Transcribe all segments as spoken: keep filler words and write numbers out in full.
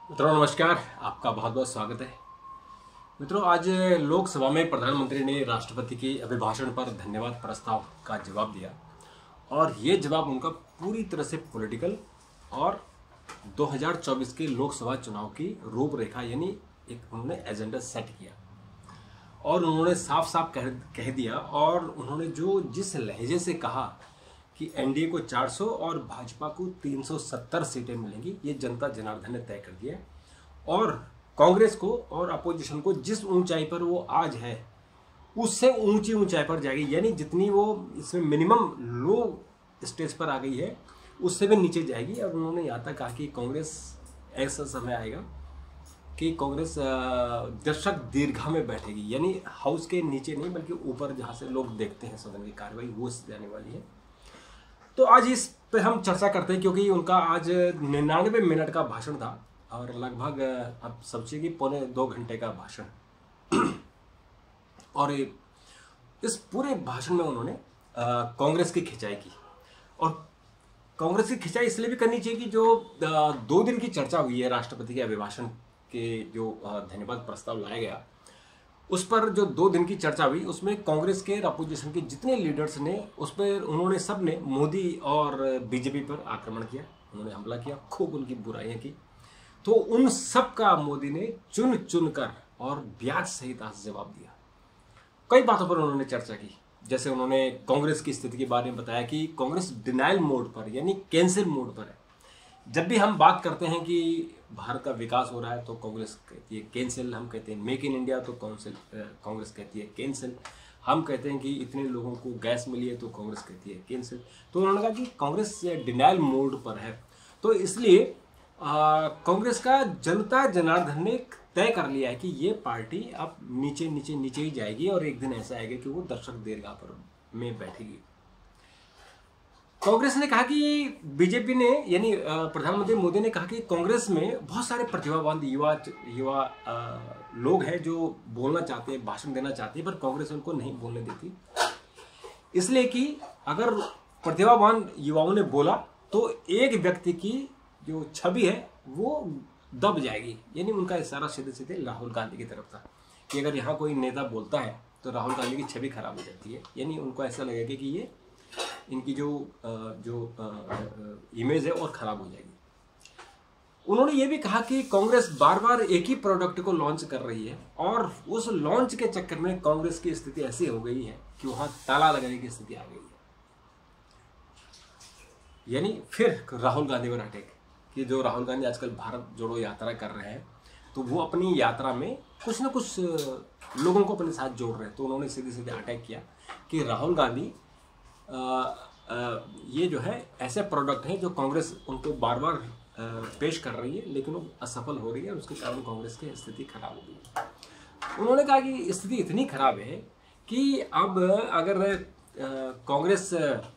मित्रों नमस्कार, आपका बहुत बहुत स्वागत है। मित्रों, आज लोकसभा में प्रधानमंत्री ने राष्ट्रपति के अभिभाषण पर धन्यवाद प्रस्ताव का जवाब दिया और ये जवाब उनका पूरी तरह से पॉलिटिकल और दो हज़ार चौबीस के लोकसभा चुनाव की रूपरेखा यानी एक उन्होंने एजेंडा सेट किया और उन्होंने साफ साफ कह कह दिया और उन्होंने जो जिस लहजे से कहा कि एनडीए को चार सौ और भाजपा को तीन सौ सत्तर सीटें मिलेंगी, ये जनता जनार्दन ने तय कर दिया है। और कांग्रेस को और अपोजिशन को जिस ऊंचाई पर वो आज है उससे ऊंची ऊंचाई पर जाएगी, यानी जितनी वो इसमें मिनिमम लो स्टेज पर आ गई है उससे भी नीचे जाएगी। और उन्होंने यहाँ तक कहा कि कांग्रेस ऐसा समय आएगा कि कांग्रेस दर्शक दीर्घा में बैठेगी, यानी हाउस के नीचे नहीं बल्कि ऊपर जहाँ से लोग देखते हैं सदन की कार्रवाई, वो जाने वाली है। तो आज इस पे हम चर्चा करते हैं क्योंकि उनका आज निन्यानवे मिनट का भाषण था और लगभग अब समझिए कि पौने दो घंटे का भाषण। और इस पूरे भाषण में उन्होंने कांग्रेस की खिंचाई की और कांग्रेस की खिंचाई इसलिए भी करनी चाहिए कि जो आ, दो दिन की चर्चा हुई है राष्ट्रपति के अभिभाषण के जो धन्यवाद प्रस्ताव लाया गया, उस पर जो दो दिन की चर्चा हुई उसमें कांग्रेस के अपोजिशन के जितने लीडर्स ने उस पर उन्होंने सब ने मोदी और बीजेपी पर आक्रमण किया, उन्होंने हमला किया, खूब उनकी बुराइयां की। तो उन सब का मोदी ने चुन चुन कर और ब्याज सहित आज जवाब दिया। कई बातों पर उन्होंने चर्चा की, जैसे उन्होंने कांग्रेस की स्थिति के बारे में बताया कि कांग्रेस डिनाइल मोड पर यानी कैंसिल मोड पर है। जब भी हम बात करते हैं कि भारत का विकास हो रहा है तो कांग्रेस कहती है कैंसिल, हम कहते हैं मेक इन इंडिया तो कांग्रेस कांग्रेस कहती है कैंसिल, हम कहते हैं कि इतने लोगों को गैस मिली है तो कांग्रेस कहती है कैंसिल। तो उन्होंने कहा कि कांग्रेस डिनाइल मोड पर है, तो इसलिए कांग्रेस का जनता जनार्दन ने तय कर लिया है कि ये पार्टी अब नीचे नीचे नीचे ही जाएगी और एक दिन ऐसा आएगा कि वो दर्शक दीर्घा पर में बैठेगी। कांग्रेस ने कहा कि बीजेपी ने यानी प्रधानमंत्री मोदी ने कहा कि कांग्रेस में बहुत सारे प्रतिभावान युवा युवा लोग हैं जो बोलना चाहते हैं, भाषण देना चाहते हैं, पर कांग्रेस उनको नहीं बोलने देती, इसलिए कि अगर प्रतिभावान युवाओं ने बोला तो एक व्यक्ति की जो छवि है वो दब जाएगी। यानी उनका इशारा सीधे सीधे राहुल गांधी की तरफ था कि अगर यहाँ कोई नेता बोलता है तो राहुल गांधी की छवि खराब हो जाती है, यानी उनको ऐसा लगेगा कि ये इनकी जो जो इमेज है और खराब हो जाएगी। उन्होंने ये भी कहा कि कांग्रेस बार बार एक ही प्रोडक्ट को लॉन्च कर रही है और उस लॉन्च के चक्कर में कांग्रेस की स्थिति ऐसी हो गई है कि वहां ताला लगाने की स्थिति आ गई है। यानी फिर राहुल गांधी पर अटैक कि जो राहुल गांधी आजकल भारत जोड़ो यात्रा कर रहे हैं तो वो अपनी यात्रा में कुछ ना कुछ लोगों को अपने साथ जोड़ रहे हैं। तो उन्होंने सीधे सीधे अटैक किया कि राहुल गांधी आ, आ, ये जो है ऐसे प्रोडक्ट है जो कांग्रेस उनको बार बार पेश कर रही है लेकिन वो असफल हो रही है और उसके कारण कांग्रेस की स्थिति खराब हो गई। उन्होंने कहा कि स्थिति इतनी खराब है कि अब अगर कांग्रेस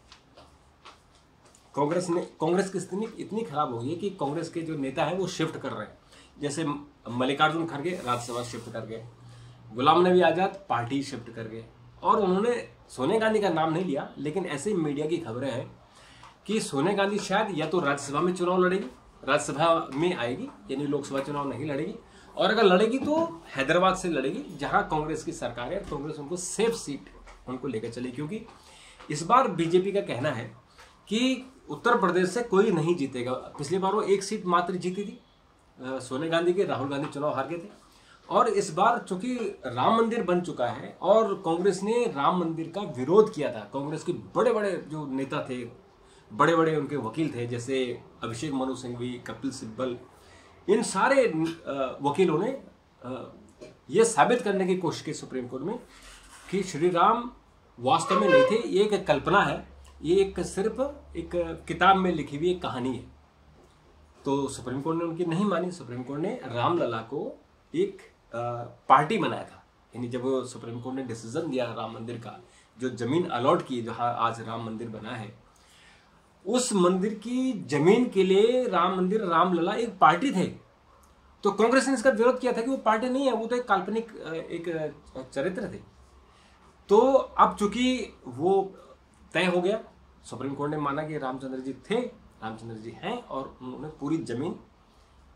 कांग्रेस ने कांग्रेस की स्थिति इतनी खराब हो गई है कि कांग्रेस के जो नेता हैं वो शिफ्ट कर रहे हैं, जैसे मल्लिकार्जुन खड़गे राज्यसभा शिफ्ट कर गए, गुलाम नबी आजाद पार्टी शिफ्ट कर गए। और उन्होंने सोनिया गांधी का नाम नहीं लिया, लेकिन ऐसे मीडिया की खबरें हैं कि सोनिया गांधी शायद या तो राज्यसभा में चुनाव लड़ेगी, राज्यसभा में आएगी यानी लोकसभा चुनाव नहीं लड़ेगी, और अगर लड़ेगी तो हैदराबाद से लड़ेगी जहां कांग्रेस की सरकार है। कांग्रेस उनको सेफ सीट उनको लेकर चली, क्योंकि इस बार बीजेपी का कहना है कि उत्तर प्रदेश से कोई नहीं जीतेगा। पिछली बार वो एक सीट मात्र जीती थी सोनिया गांधी के, राहुल गांधी चुनाव हार गए थे। और इस बार चूंकि राम मंदिर बन चुका है और कांग्रेस ने राम मंदिर का विरोध किया था, कांग्रेस के बड़े बड़े जो नेता थे, बड़े बड़े उनके वकील थे, जैसे अभिषेक मनु सिंघवी, कपिल सिब्बल, इन सारे वकीलों ने यह साबित करने की कोशिश की सुप्रीम कोर्ट में कि श्री राम वास्तव में नहीं थे, ये एक कल्पना है, ये एक सिर्फ एक किताब में लिखी हुई एक कहानी है। तो सुप्रीम कोर्ट ने उनकी नहीं मानी। सुप्रीम कोर्ट ने रामलला को एक पार्टी बनाया था, यानी जब सुप्रीम कोर्ट ने डिसीजन दिया राम मंदिर का, जो जमीन अलॉट की जहां आज राम मंदिर बना है, उस मंदिर की जमीन के लिए राम मंदिर रामलला एक पार्टी थे। तो कांग्रेस ने इसका विरोध किया था कि वो पार्टी नहीं है, वो तो एक काल्पनिक एक चरित्र थे। तो अब चूंकि वो तय हो गया, सुप्रीम कोर्ट ने माना कि रामचंद्र जी थे, रामचंद्र जी हैं और उन्होंने पूरी जमीन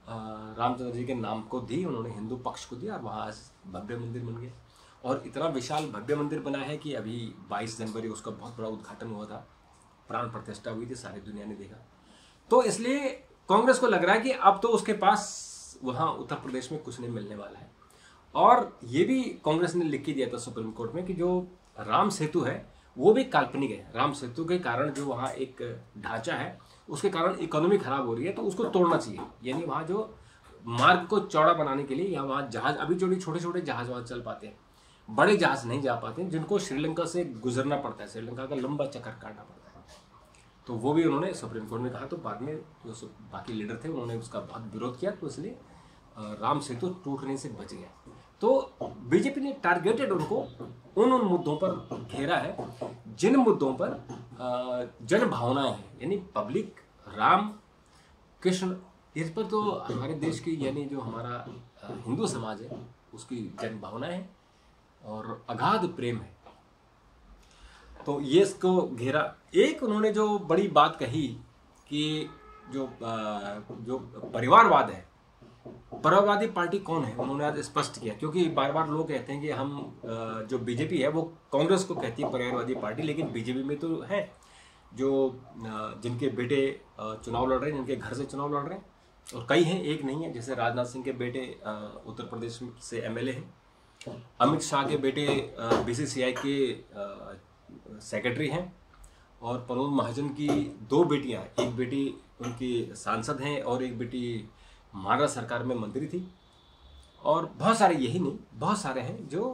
रामचंद्र जी के नाम को दी, उन्होंने हिंदू पक्ष को दिया और वहाँ आज भव्य मंदिर बन गया। और इतना विशाल भव्य मंदिर बना है कि अभी बाईस जनवरी उसका बहुत बड़ा उद्घाटन हुआ था, प्राण प्रतिष्ठा हुई थी, सारी दुनिया ने देखा। तो इसलिए कांग्रेस को लग रहा है कि अब तो उसके पास वहाँ उत्तर प्रदेश में कुछ नहीं मिलने वाला है। और ये भी कांग्रेस ने लिख के दिया था सुप्रीम कोर्ट में कि जो राम सेतु है वो भी काल्पनिक है। राम सेतु के कारण जो वहाँ एक ढांचा है उसके कारण इकोनॉमी खराब हो रही है, तो उसको तोड़ना चाहिए। यानी वहाँ जो मार्ग को चौड़ा बनाने के लिए, या वहाँ जहाज, अभी जो छोटे छोटे जहाज वहाँ चल पाते हैं, बड़े जहाज नहीं जा पाते, जिनको श्रीलंका से गुजरना पड़ता है, श्रीलंका का लंबा चक्कर काटना पड़ता है, तो वो भी उन्होंने सुप्रीम कोर्ट में कहा। तो बाद में जो बाकी लीडर थे उन्होंने उसका बहुत विरोध किया, तो इसलिए राम सेतु टूटने से बच गया। तो बीजेपी ने टारगेटेड उनको उन उन मुद्दों पर घेरा है जिन मुद्दों पर जन भावनाएं हैं, यानी पब्लिक, राम, कृष्ण, इस पर तो हमारे देश की, यानी जो हमारा हिंदू समाज है उसकी जन भावनाएं है और अगाध प्रेम है। तो ये इसको घेरा। एक उन्होंने जो बड़ी बात कही कि जो जो परिवारवाद है, परिवारवादी पार्टी कौन है, उन्होंने आज स्पष्ट किया। क्योंकि बार बार लोग कहते हैं कि हम जो बीजेपी है वो कांग्रेस को कहती है परिवारवादी पार्टी, लेकिन बीजेपी में तो है जो जिनके बेटे चुनाव लड़ रहे हैं, जिनके घर से चुनाव लड़ रहे हैं, और कई हैं, एक नहीं है। जैसे राजनाथ सिंह के बेटे उत्तर प्रदेश से एमएलए हैं, अमित शाह के बेटे बीसीसीआई के सेक्रेटरी हैं, और प्रमोद महाजन की दो बेटियां, एक बेटी उनकी सांसद हैं और एक बेटी महाराष्ट्र सरकार में मंत्री थी, और बहुत सारे, यही नहीं बहुत सारे हैं जो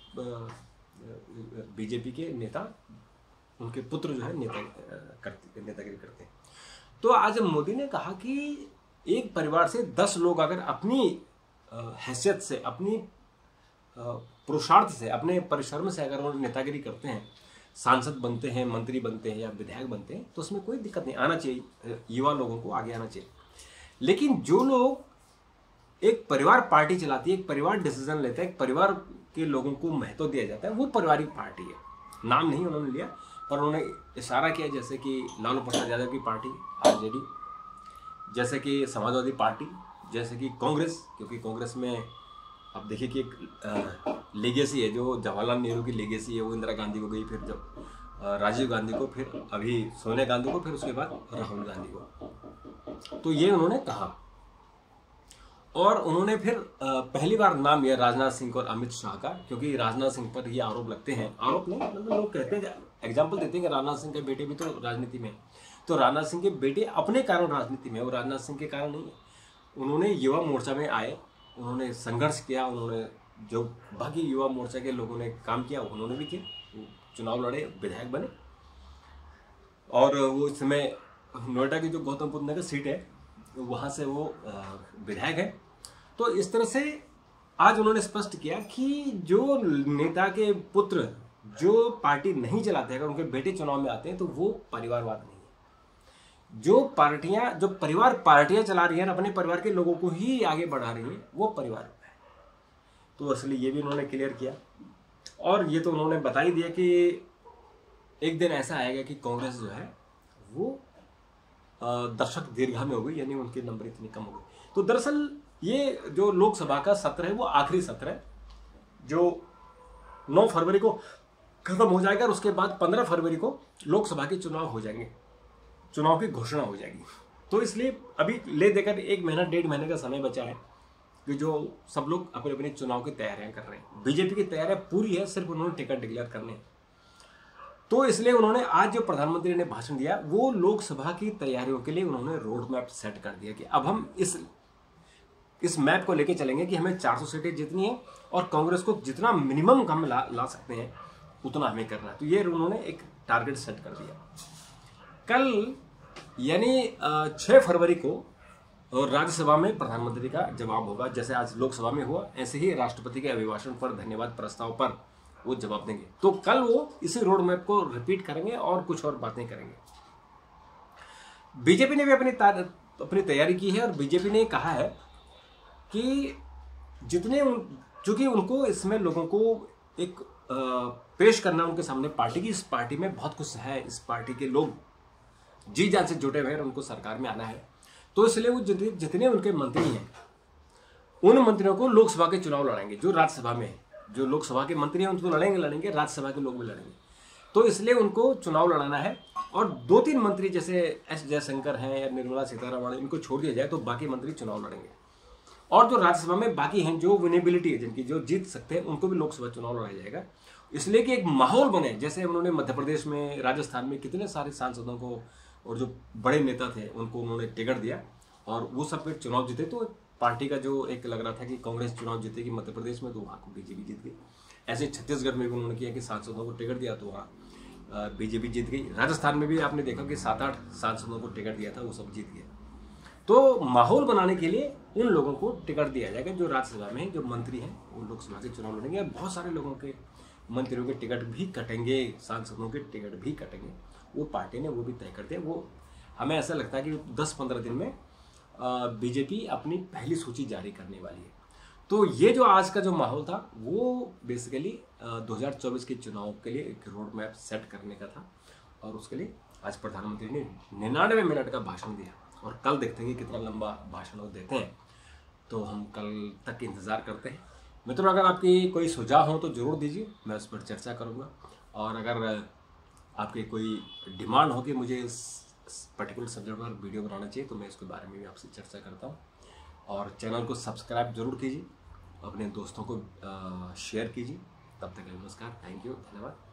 बीजेपी के नेता, उनके पुत्र जो है नेता करते नेतागिरी करते हैं। तो आज मोदी ने कहा कि एक परिवार से दस लोग अगर अपनी हैसियत से, अपनी पुरुषार्थ से, अपने परिश्रम से अगर वो नेतागिरी करते हैं, सांसद बनते हैं, मंत्री बनते हैं या विधायक बनते हैं, तो उसमें कोई दिक्कत नहीं, आना चाहिए, युवा लोगों को आगे आना चाहिए। लेकिन जो लोग एक परिवार पार्टी चलाती है, एक परिवार डिसीजन लेता है, एक परिवार के लोगों को महत्व दिया जाता है, वो पारिवारिक पार्टी है। नाम नहीं उन्होंने लिया, पर उन्होंने इशारा किया, जैसे कि लालू प्रसाद यादव की पार्टी आरजेडी, जैसे कि समाजवादी पार्टी, जैसे कि कांग्रेस, क्योंकि कांग्रेस में अब देखिए कि एक लेगेसी है, जो जवाहरलाल नेहरू की लेगेसी है, वो इंदिरा गांधी को गई, फिर जब राजीव गांधी को, फिर अभी सोनिया गांधी को, फिर उसके बाद राहुल गांधी को। तो ये उन्होंने कहा, और उन्होंने फिर पहली बार नाम लिया राजनाथ सिंह और अमित शाह का, क्योंकि राजनाथ सिंह पर ये आरोप लगते हैं, आरोप नहीं मतलब लोग कहते हैं, एग्जाम्पल देते हैं कि राजनाथ सिंह के बेटे भी तो राजनीति में, तो राजनाथ सिंह के बेटे अपने कारण राजनीति में, वो राजनाथ सिंह के कारण नहीं है। उन्होंने युवा मोर्चा में आए, उन्होंने संघर्ष किया, उन्होंने जो बाकी युवा मोर्चा के लोगों ने काम किया उन्होंने भी किया, चुनाव लड़े, विधायक बने, और वो इस समय नोएडा की जो गौतम बुद्ध नगर सीट है वहाँ से वो विधायक है। तो इस तरह से आज उन्होंने स्पष्ट किया कि जो नेता के पुत्र जो पार्टी नहीं चलाते, अगर उनके बेटे चुनाव में आते हैं तो वो परिवारवाद नहीं है। जो पार्टियां, जो परिवार पार्टियां चला रही हैं, अपने परिवार के लोगों को ही आगे बढ़ा रही हैं, वो परिवार है। तो असली ये भी उन्होंने क्लियर किया, और ये तो उन्होंने बता ही दिया कि एक दिन ऐसा आएगा कि कांग्रेस जो है वो दर्शक दीर्घा में हो गई, यानी उनके नंबर इतने कम हो गए। तो दरअसल ये जो लोकसभा का सत्र है वो आखिरी सत्र है, जो नौ फरवरी को खत्म हो जाएगा, और उसके बाद पंद्रह फरवरी को लोकसभा के चुनाव हो जाएंगे, चुनाव की घोषणा हो जाएगी। तो इसलिए अभी ले देकर एक महीना डेढ़ महीने का समय बचा है कि जो सब लोग अपने अपने चुनाव की तैयारियां कर रहे हैं। बीजेपी की तैयारियां पूरी है, सिर्फ उन्होंने टिकट डिक्लेयर करने हैं। तो इसलिए उन्होंने आज जो प्रधानमंत्री ने भाषण दिया वो लोकसभा की तैयारियों के लिए उन्होंने रोड मैप सेट कर दिया कि अब हम इस इस मैप को लेके चलेंगे कि हमें चार सौ सीटें जीतनी है, और कांग्रेस को जितना मिनिमम हम ला, ला सकते हैं उतना हमें करना है। तो ये उन्होंने एक टारगेट सेट कर दिया। कल यानी छह फरवरी को और राज्यसभा में प्रधानमंत्री का जवाब होगा, जैसे आज लोकसभा में हुआ, ऐसे ही राष्ट्रपति के अभिभाषण पर, धन्यवाद प्रस्ताव पर वो जवाब देंगे। तो कल वो इसी रोड मैप को रिपीट करेंगे और कुछ और बातें करेंगे। बीजेपी ने भी अपनी अपनी तैयारी की है, और बीजेपी ने कहा है कि जितने चूंकि उनको इसमें लोगों को एक आ, पेश करना उनके सामने पार्टी की, इस पार्टी में बहुत कुछ है, इस पार्टी के लोग जी जान से जुटे हुए हैं, उनको सरकार में आना है। तो इसलिए वो जितने जितने उनके मंत्री हैं उन मंत्रियों को लोकसभा के चुनाव लड़ेंगे जो राज्यसभा में है। जो लोकसभा के मंत्री हैं उनको लड़ेंगे लड़ेंगे राज्यसभा के लोग भी लड़ेंगे। तो इसलिए उनको चुनाव लड़ाना है। और दो तीन मंत्री जैसे एस जयशंकर हैं या निर्मला सीतारमण, इनको छोड़ दिया जाए तो बाकी मंत्री चुनाव लड़ेंगे। और जो राज्यसभा में बाकी हैं जो विनेबिलिटी है जिनकी, जो जीत सकते हैं, उनको भी लोकसभा चुनाव लड़ाया जाएगा। इसलिए कि एक माहौल बने, जैसे उन्होंने मध्य प्रदेश में, राजस्थान में कितने सारे सांसदों को और जो बड़े नेता थे उनको उन्होंने टिकट दिया और वो सब फिर चुनाव जीते। तो पार्टी का जो एक लग रहा था कि कांग्रेस चुनाव जीतेगी मध्य प्रदेश में, तो वहाँ को बीजेपी जीत गई। ऐसे छत्तीसगढ़ में भी उन्होंने किया कि सांसदों को टिकट दिया तो वहाँ बीजेपी जीत गई। राजस्थान में भी आपने देखा कि सात आठ सांसदों को टिकट दिया था, वो सब जीत गए। तो माहौल बनाने के लिए उन लोगों को टिकट दिया जाएगा जो राज्यसभा में जो मंत्री हैं वो लोकसभा के चुनाव लड़ेंगे। बहुत सारे लोगों के, मंत्रियों के टिकट भी कटेंगे, सांसदों के टिकट भी कटेंगे। वो पार्टी ने वो भी तय कर दिया। वो हमें ऐसा लगता है कि दस पंद्रह दिन में बीजेपी अपनी पहली सूची जारी करने वाली है। तो ये जो आज का जो माहौल था वो बेसिकली दो हज़ार चौबीस के चुनाव के लिए एक रोड मैप सेट करने का था। और उसके लिए आज प्रधानमंत्री ने निन्यानवे मिनट का भाषण दिया और कल देखते हैं कि कितना लंबा भाषण वो देते हैं। तो हम कल तक इंतज़ार करते हैं। मित्रों, अगर आपकी कोई सुझाव हो तो ज़रूर दीजिए, मैं उस पर चर्चा करूँगा। और अगर आपकी कोई डिमांड हो कि मुझे इस पर्टिकुलर सब्जेक्ट पर वीडियो बनाना चाहिए तो मैं इसके बारे में भी आपसे चर्चा करता हूँ। और चैनल को सब्सक्राइब जरूर कीजिए, अपने दोस्तों को शेयर कीजिए। तब तक नमस्कार, थैंक यू, धन्यवाद।